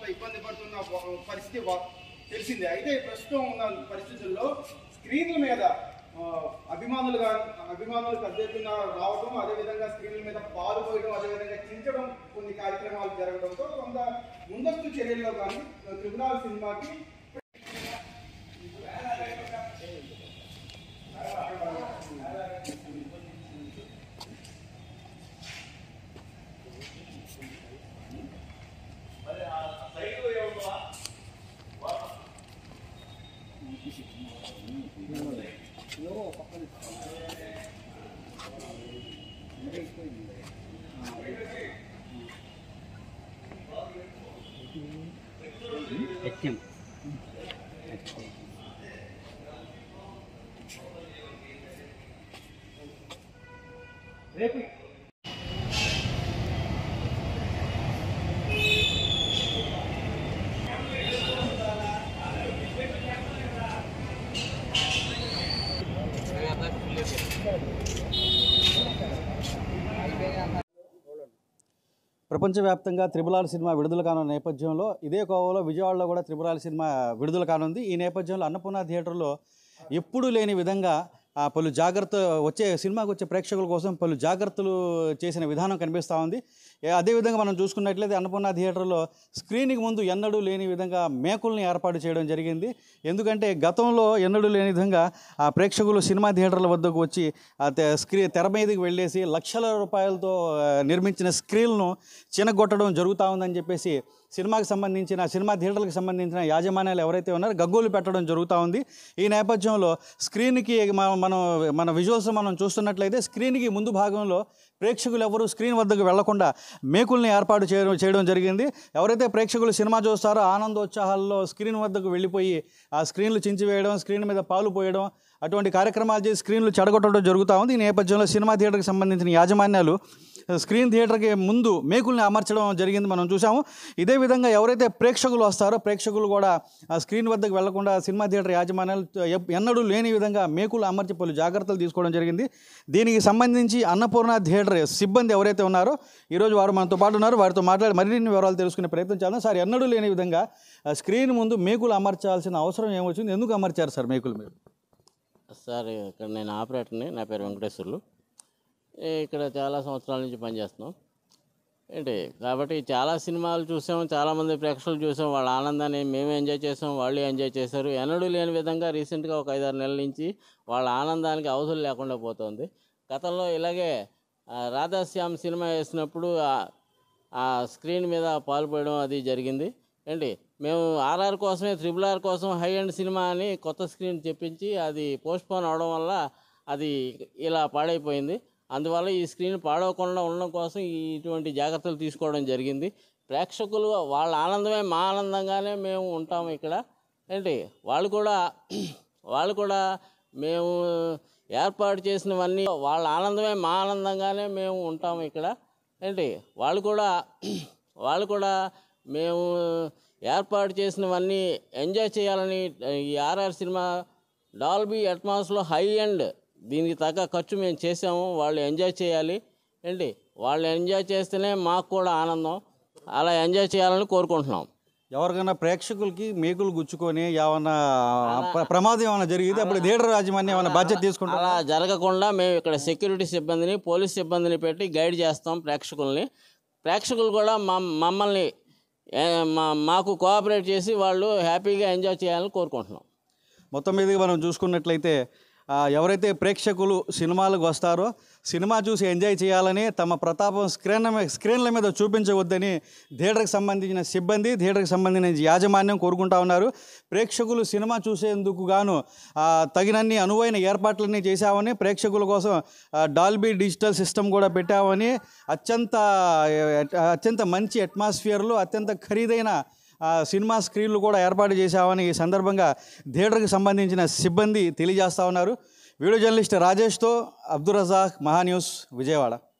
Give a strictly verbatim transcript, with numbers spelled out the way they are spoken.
పట్ల ఇబ్బంది పడుతున్న పరిస్థితి తెలిసిందే. అయితే ప్రస్తుతం ఉన్న పరిస్థితుల్లో స్క్రీన్ల మీద అభిమానులు కానీ అభిమానులు పెద్ద ఎత్తున రావడం, అదేవిధంగా స్క్రీన్ల మీద పాల్గొనడం, అదేవిధంగా చించడం కొన్ని కార్యక్రమాలు జరగడంతో కొంత ముందస్తు చర్యల్లో కానీ ట్రిబ్యునల్ సినిమాకి రేపు ప్రపంచవ్యాప్తంగా త్రిబుల్ ఆర్ సినిమా విడుదల కానున్న నేపథ్యంలో ఇదే కోవలో విజయవాడలో కూడా త్రిబుల్ ఆర్ సినిమా విడుదల కానుంది. ఈ నేపథ్యంలో అన్నపూర్ణ థియేటర్లో ఎప్పుడూ లేని విధంగా పలు జాగ్రత్త వచ్చే సినిమాకు వచ్చే ప్రేక్షకుల కోసం పలు జాగ్రత్తలు చేసిన విధానం కనిపిస్తూ ఉంది. అదేవిధంగా మనం చూసుకున్నట్లయితే అన్నపూర్ణ థియేటర్లో స్క్రీనింగ్ ముందు ఎన్నడూ లేని విధంగా మేకుల్ని ఏర్పాటు చేయడం జరిగింది. ఎందుకంటే గతంలో ఎన్నడూ లేని విధంగా ఆ ప్రేక్షకులు సినిమా థియేటర్ల వద్దకు వచ్చి స్క్రీ తెర మీదకి వెళ్ళేసి లక్షల రూపాయలతో నిర్మించిన స్క్రీన్ను చినగొట్టడం జరుగుతూ ఉందని చెప్పేసి సినిమాకి సంబంధించిన సినిమా థియేటర్లకు సంబంధించిన యాజమాన్యాలు ఎవరైతే ఉన్నారో గగ్గోలు పెట్టడం జరుగుతూ ఉంది. ఈ నేపథ్యంలో స్క్రీన్కి మనం మన విజువల్స్ మనం చూస్తున్నట్లయితే స్క్రీన్కి ముందు భాగంలో ప్రేక్షకులు ఎవరు స్క్రీన్ వద్దకు వెళ్లకుండా మేకుల్ని ఏర్పాటు చేయడం చేయడం జరిగింది. ఎవరైతే ప్రేక్షకులు సినిమా చూస్తారో ఆనందోత్సాహాల్లో స్క్రీన్ వద్దకు వెళ్ళిపోయి ఆ స్క్రీన్లు చించివేయడం, స్క్రీన్ మీద పాలు పోయడం అటువంటి కార్యక్రమాలు చేసి స్క్రీన్లు చెడగొట్టడం జరుగుతూ ఉంది. ఈ నేపథ్యంలో సినిమా థియేటర్కి సంబంధించిన యాజమాన్యాలు స్క్రీన్ థియేటర్కి ముందు మేకుల్ని అమర్చడం జరిగింది మనం చూసాము. ఇదే విధంగా ఎవరైతే ప్రేక్షకులు వస్తారో ప్రేక్షకులు కూడా ఆ స్క్రీన్ వద్దకు వెళ్లకుండా సినిమా థియేటర్ యాజమాన్యాలు ఎన్నడూ లేని విధంగా మేకులు అమర్చి పలు జాగ్రత్తలు తీసుకోవడం జరిగింది. దీనికి సంబంధించి అన్నపూర్ణ థియేటర్ సిబ్బంది ఎవరైతే ఉన్నారో ఈరోజు వారు మనతో పాటు ఉన్నారు. వారితో మాట్లాడి మరిన్ని వివరాలు తెలుసుకునే ప్రయత్నం చేద్దాం. సార్, ఎన్నడూ లేని విధంగా స్క్రీన్ ముందు మేకులు అమర్చాల్సిన అవసరం ఏమొచ్చింది? ఎందుకు అమర్చారు సార్ మేకులు మీరు? సార్, ఇక్కడ నేను ఆపరేటర్ని. నా పేరు వెంకటేశ్వర్లు. ఇక్కడ చాలా సంవత్సరాల నుంచి పనిచేస్తున్నాం ఏంటి కాబట్టి చాలా సినిమాలు చూసాం, చాలామంది ప్రేక్షకులు చూసాం. వాళ్ళ ఆనందాన్ని మేము ఎంజాయ్ చేసాం, వాళ్ళు ఎంజాయ్ చేశారు. ఎన్నడూ లేని విధంగా రీసెంట్గా ఒక ఐదారు నెలల నుంచి వాళ్ళ ఆనందానికి అవసరం లేకుండా పోతుంది. గతంలో ఇలాగే రాధాశ్యామ్ సినిమా వేసినప్పుడు ఆ స్క్రీన్ మీద పాల్పోయడం అది జరిగింది ఏంటి. మేము ఆర్ఆర్ కోసమే త్రిబుల్ ఆర్ కోసం హై ఎండ్ సినిమా అని కొత్త స్క్రీన్ చెప్పించి అది పోస్ట్పోన్ అవడం వల్ల అది ఇలా పాడైపోయింది. అందువల్ల ఈ స్క్రీన్ పాడవకుండా ఉండడం కోసం ఇటువంటి జాగ్రత్తలు తీసుకోవడం జరిగింది. ప్రేక్షకులు వాళ్ళ ఆనందమే మా ఆనందంగానే మేము ఉంటాము ఇక్కడ ఏంటి. వాళ్ళు కూడా వాళ్ళు కూడా మేము ఏర్పాటు చేసినవన్నీ వాళ్ళ ఆనందమే మా ఆనందంగానే మేము ఉంటాము ఇక్కడ ఏంటి. వాళ్ళు కూడా వాళ్ళు కూడా మేము ఏర్పాటు చేసినవన్నీ ఎంజాయ్ చేయాలని ఈ ఆర్ఆర్ సినిమా డాల్బీ అట్మాస్లో హై ఎండ్ దీనికి తగ్గ ఖర్చు మేము చేసాము. వాళ్ళు ఎంజాయ్ చేయాలి ఏంటి. వాళ్ళు ఎంజాయ్ చేస్తేనే మాకు కూడా ఆనందం. అలా ఎంజాయ్ చేయాలని కోరుకుంటున్నాం. ఎవరికైనా ప్రేక్షకులకి మేకులు గుచ్చుకొని ఏమన్నా ప్రమాదం ఏమైనా జరిగితే అప్పుడు థియేటర్ యాజమాన్యం ఏమైనా బాధ్యత తీసుకుంటాం? అలా జరగకుండా మేము ఇక్కడ సెక్యూరిటీ సిబ్బందిని, పోలీస్ సిబ్బందిని పెట్టి గైడ్ చేస్తాం ప్రేక్షకుల్ని. ప్రేక్షకులు కూడా మా మమ్మల్ని మాకు కోఆపరేట్ చేసి వాళ్ళు హ్యాపీగా ఎంజాయ్ చేయాలని కోరుకుంటున్నాం. మొత్తం మీదగా మనం చూసుకున్నట్లయితే ఎవరైతే ప్రేక్షకులు సినిమాలకు వస్తారో సినిమా చూసి ఎంజాయ్ చేయాలని తమ ప్రతాపం స్క్రీన్ స్క్రీన్ల మీద చూపించవద్దని థియేటర్కి సంబంధించిన సిబ్బంది, థియేటర్కి సంబంధించిన యాజమాన్యం కోరుకుంటా ఉన్నారు. ప్రేక్షకులు సినిమా చూసేందుకు గాను తగినన్ని అనువైన ఏర్పాట్లన్నీ చేశామని, ప్రేక్షకుల కోసం డాల్బీ డిజిటల్ సిస్టమ్ కూడా పెట్టామని, అత్యంత అత్యంత మంచి అట్మాస్ఫియర్లో అత్యంత ఖరీదైన సినిమా స్క్రీన్లు కూడా ఏర్పాటు చేశామని ఈ సందర్భంగా థియేటర్కి సంబంధించిన సిబ్బంది తెలియజేస్తూ ఉన్నారు. వీడియో జర్నలిస్ట్ రాజేష్తో అబ్దుల్ రజాక్, మహా న్యూస్, విజయవాడ.